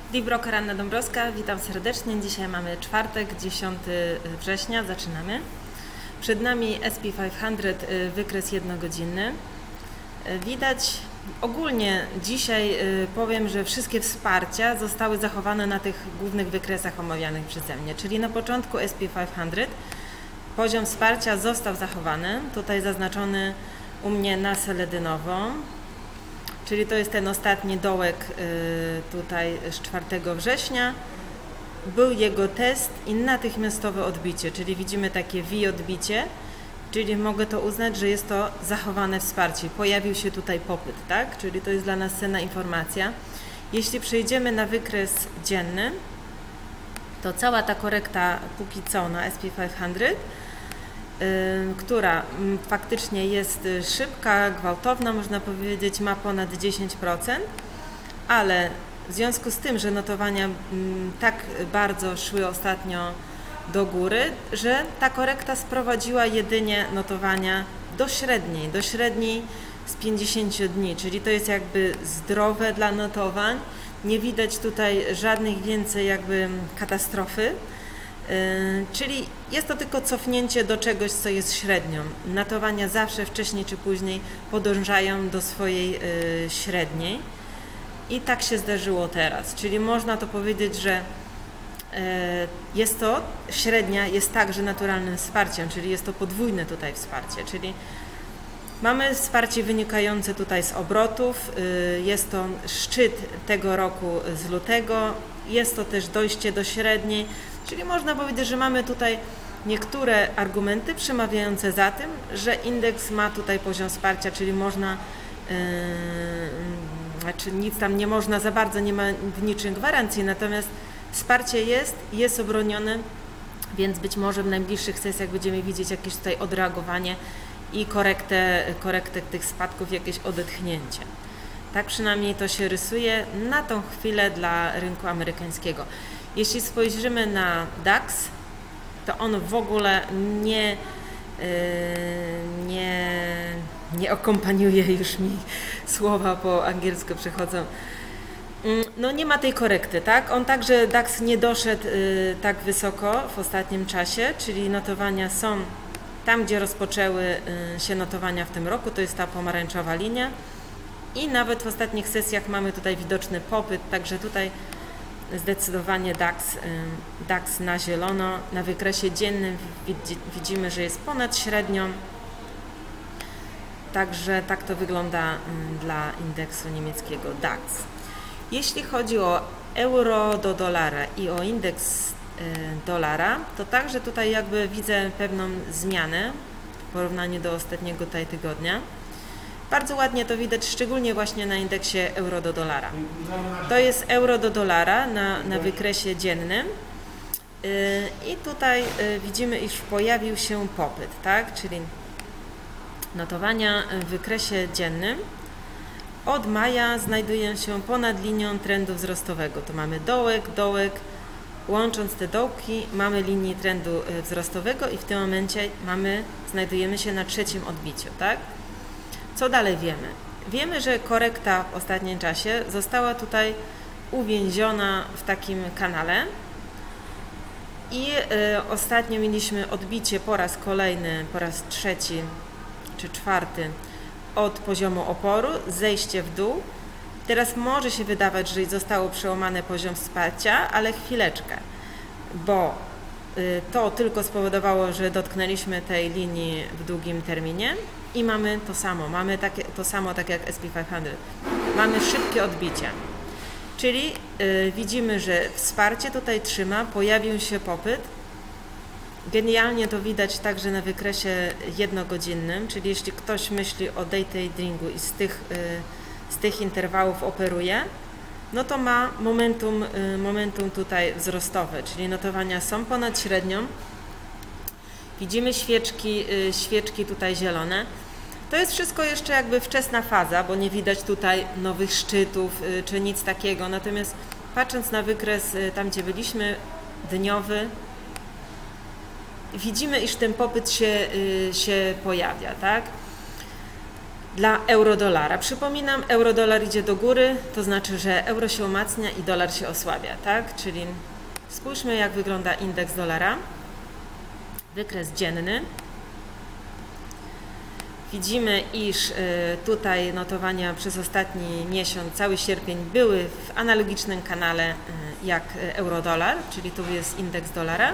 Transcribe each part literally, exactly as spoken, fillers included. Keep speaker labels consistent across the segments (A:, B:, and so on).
A: Deepbroker Anna Dąbrowska, witam serdecznie. Dzisiaj mamy czwartek, dziesiątego września, zaczynamy. Przed nami S P pięćset, wykres jednogodzinny. Widać ogólnie dzisiaj powiem, że wszystkie wsparcia zostały zachowane na tych głównych wykresach omawianych przeze mnie, czyli na początku S P pięćset poziom wsparcia został zachowany, tutaj zaznaczony u mnie na seledynową. Czyli to jest ten ostatni dołek tutaj z czwartego września. Był jego test i natychmiastowe odbicie, czyli widzimy takie V odbicie, czyli mogę to uznać, że jest to zachowane wsparcie. Pojawił się tutaj popyt, tak? Czyli to jest dla nas cenna informacja. Jeśli przejdziemy na wykres dzienny, to cała ta korekta póki co na S P pięćset, która faktycznie jest szybka, gwałtowna, można powiedzieć, ma ponad dziesięć procent, ale w związku z tym, że notowania tak bardzo szły ostatnio do góry, że ta korekta sprowadziła jedynie notowania do średniej, do średniej z pięćdziesięciu dni, czyli to jest jakby zdrowe dla notowań, nie widać tutaj żadnych więcej jakby katastrofy. Yy, czyli jest to tylko cofnięcie do czegoś, co jest średnią. Notowania zawsze wcześniej czy później podążają do swojej yy, średniej i tak się zdarzyło teraz. Czyli można to powiedzieć, że yy, jest to, średnia jest także naturalnym wsparciem, czyli jest to podwójne tutaj wsparcie, czyli mamy wsparcie wynikające tutaj z obrotów, yy, jest to szczyt tego roku z lutego, jest to też dojście do średniej. Czyli można powiedzieć, że mamy tutaj niektóre argumenty przemawiające za tym, że indeks ma tutaj poziom wsparcia, czyli można, yy, znaczy nic tam nie można za bardzo, nie ma w niczym gwarancji, natomiast wsparcie jest, jest obronione, więc być może w najbliższych sesjach będziemy widzieć jakieś tutaj odreagowanie i korektę, korektę tych spadków, jakieś odetchnięcie. Tak przynajmniej to się rysuje na tą chwilę dla rynku amerykańskiego. Jeśli spojrzymy na DAX, to on w ogóle nie, yy, nie, nie akompaniuje, już mi słowa po angielsku przechodzą. No nie ma tej korekty, tak? On także, DAX nie doszedł yy, tak wysoko w ostatnim czasie, czyli notowania są tam, gdzie rozpoczęły yy, się notowania w tym roku, to jest ta pomarańczowa linia. I nawet w ostatnich sesjach mamy tutaj widoczny popyt, także tutaj zdecydowanie DAX, DAX na zielono. Na wykresie dziennym widzimy, że jest ponad średnią. Także tak to wygląda dla indeksu niemieckiego DAX. Jeśli chodzi o euro do dolara i o indeks dolara, to także tutaj jakby widzę pewną zmianę w porównaniu do ostatniego tutaj tygodnia. Bardzo ładnie to widać, szczególnie właśnie na indeksie euro do dolara. To jest euro do dolara na, na wykresie dziennym yy, i tutaj yy, widzimy, iż pojawił się popyt, tak? Czyli notowania w wykresie dziennym od maja znajdują się ponad linią trendu wzrostowego. To mamy dołek, dołek, łącząc te dołki mamy linię trendu wzrostowego i w tym momencie mamy, znajdujemy się na trzecim odbiciu, tak? Co dalej wiemy? Wiemy, że korekta w ostatnim czasie została tutaj uwięziona w takim kanale i y, ostatnio mieliśmy odbicie po raz kolejny, po raz trzeci czy czwarty od poziomu oporu, zejście w dół. Teraz może się wydawać, że zostało przełamany poziom wsparcia, ale chwileczkę, bo y, to tylko spowodowało, że dotknęliśmy tej linii w długim terminie. I mamy to samo, mamy takie, to samo tak jak S P pięćset. Mamy szybkie odbicia, czyli yy, widzimy, że wsparcie tutaj trzyma, pojawił się popyt. Genialnie to widać także na wykresie jednogodzinnym, czyli jeśli ktoś myśli o day tradingu i z tych, yy, z tych interwałów operuje, no to ma momentum, yy, momentum tutaj wzrostowe, czyli notowania są ponad średnią. Widzimy świeczki, świeczki tutaj zielone. To jest wszystko jeszcze jakby wczesna faza, bo nie widać tutaj nowych szczytów czy nic takiego. Natomiast patrząc na wykres tam, gdzie byliśmy, dniowy, widzimy, iż ten popyt się, się pojawia, tak? dla euro-dolara. Przypominam, euro-dolar idzie do góry, to znaczy, że euro się umacnia i dolar się osłabia, tak? Czyli spójrzmy, jak wygląda indeks dolara. Wykres dzienny. Widzimy, iż tutaj notowania przez ostatni miesiąc, cały sierpień, były w analogicznym kanale jak euro-dolar, czyli tu jest indeks dolara.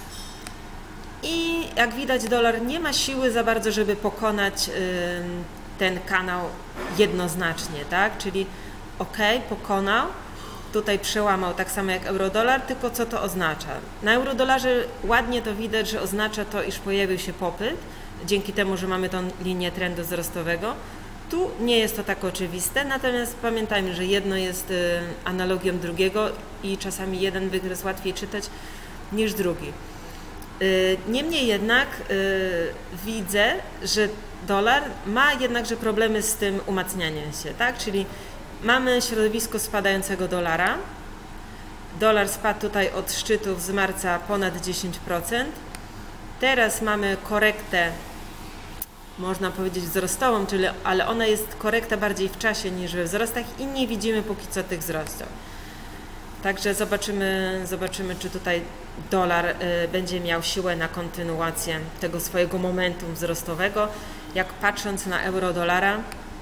A: I jak widać, dolar nie ma siły za bardzo, żeby pokonać ten kanał jednoznacznie, tak? Czyli ok, pokonał, tutaj przełamał tak samo jak euro-dolar, tylko co to oznacza? Na euro-dolarze ładnie to widać, że oznacza to, iż pojawił się popyt, dzięki temu, że mamy tą linię trendu wzrostowego. Tu nie jest to tak oczywiste, natomiast pamiętajmy, że jedno jest analogią drugiego i czasami jeden wykres łatwiej czytać niż drugi. Niemniej jednak widzę, że dolar ma jednakże problemy z tym umacnianiem się, tak? Czyli mamy środowisko spadającego dolara. Dolar spadł tutaj od szczytów z marca ponad dziesięć procent. Teraz mamy korektę, można powiedzieć wzrostową, czyli, ale ona jest korekta bardziej w czasie niż we wzrostach i nie widzimy póki co tych wzrostów. Także zobaczymy, zobaczymy, czy tutaj dolar y, będzie miał siłę na kontynuację tego swojego momentum wzrostowego. Jak patrząc na euro-dolara,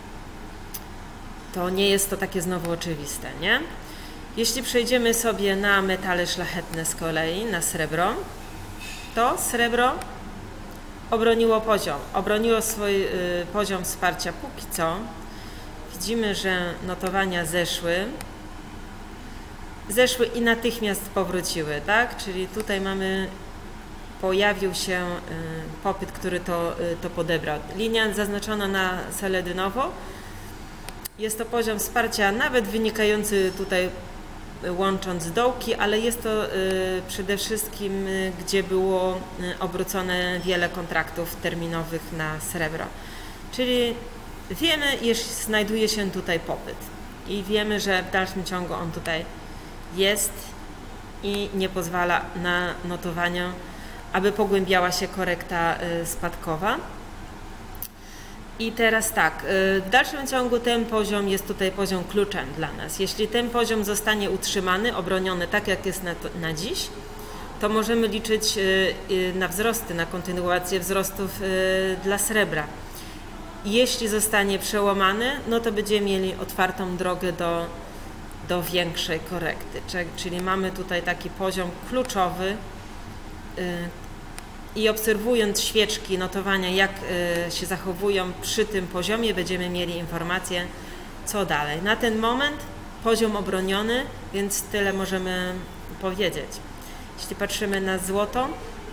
A: to nie jest to takie znowu oczywiste, nie? Jeśli przejdziemy sobie na metale szlachetne z kolei, na srebro, to srebro obroniło poziom, obroniło swój y, poziom wsparcia póki co. Widzimy, że notowania zeszły, zeszły i natychmiast powróciły, tak? Czyli tutaj mamy, pojawił się y, popyt, który to, y, to podebrał. Linia zaznaczona na seledynowo, jest to poziom wsparcia nawet wynikający tutaj, łącząc dołki, ale jest to y, przede wszystkim, y, gdzie było y, obrócone wiele kontraktów terminowych na srebro. Czyli wiemy, iż znajduje się tutaj popyt i wiemy, że w dalszym ciągu on tutaj jest i nie pozwala na notowanie, aby pogłębiała się korekta y, spadkowa. I teraz tak, w dalszym ciągu ten poziom jest tutaj poziom kluczem dla nas. Jeśli ten poziom zostanie utrzymany, obroniony tak jak jest na, to, na dziś, to możemy liczyć na wzrosty, na kontynuację wzrostów dla srebra. Jeśli zostanie przełamany, no to będziemy mieli otwartą drogę do, do większej korekty. Czyli mamy tutaj taki poziom kluczowy, i obserwując świeczki, notowania, jak y, się zachowują przy tym poziomie, będziemy mieli informację, co dalej. Na ten moment poziom obroniony, więc tyle możemy powiedzieć. Jeśli patrzymy na złoto,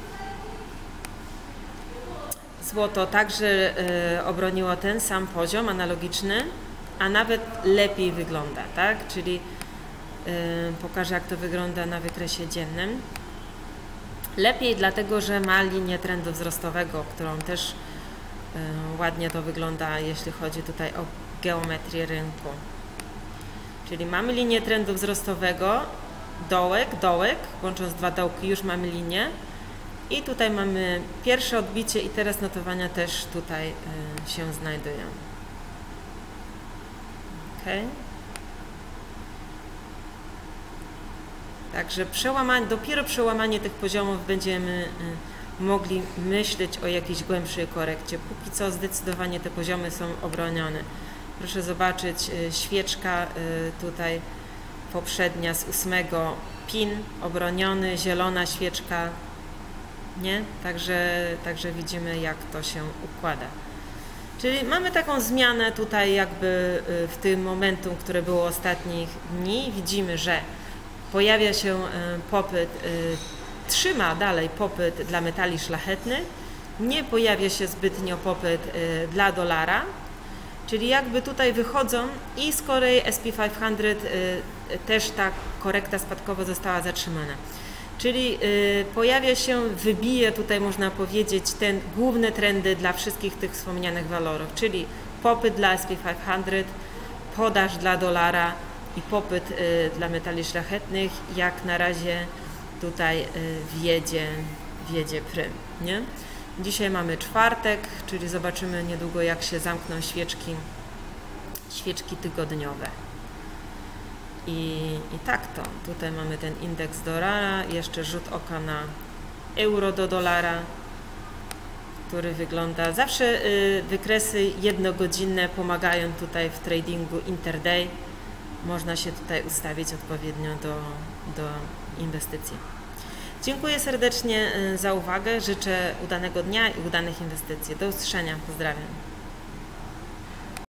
A: złoto także y, obroniło ten sam poziom analogiczny, a nawet lepiej wygląda, tak? Czyli y, pokażę, jak to wygląda na wykresie dziennym. Lepiej dlatego, że ma linię trendu wzrostowego, którą też y, ładnie to wygląda, jeśli chodzi tutaj o geometrię rynku. Czyli mamy linię trendu wzrostowego, dołek, dołek, łącząc dwa dołki już mamy linię i tutaj mamy pierwsze odbicie i teraz notowania też tutaj y, się znajdują. Okay. Także przełamanie, dopiero przełamanie tych poziomów będziemy y, mogli myśleć o jakiejś głębszej korekcie. Póki co zdecydowanie te poziomy są obronione. Proszę zobaczyć, y, świeczka y, tutaj poprzednia z ósmego, pin obroniony, zielona świeczka, nie? Także, także widzimy, jak to się układa. Czyli mamy taką zmianę tutaj jakby y, w tym momentum, które było ostatnich dni. Widzimy, że pojawia się popyt, trzyma dalej popyt dla metali szlachetnych, nie pojawia się zbytnio popyt dla dolara, czyli jakby tutaj wychodzą i z kolei S and P pięćset też ta korekta spadkowa została zatrzymana. Czyli pojawia się, wybije tutaj można powiedzieć ten główne trendy dla wszystkich tych wspomnianych walorów, czyli popyt dla S and P pięćset, podaż dla dolara i popyt y, dla metali szlachetnych, jak na razie tutaj y, wiedzie, wiedzie prym, nie? Dzisiaj mamy czwartek, czyli zobaczymy niedługo, jak się zamkną świeczki, świeczki tygodniowe. I, I tak to. Tutaj mamy ten indeks dolara, jeszcze rzut oka na euro do dolara, który wygląda... Zawsze y, wykresy jednogodzinne pomagają tutaj w tradingu interday. Można się tutaj ustawić odpowiednio do, do inwestycji. Dziękuję serdecznie za uwagę. Życzę udanego dnia i udanych inwestycji. Do usłyszenia. Pozdrawiam.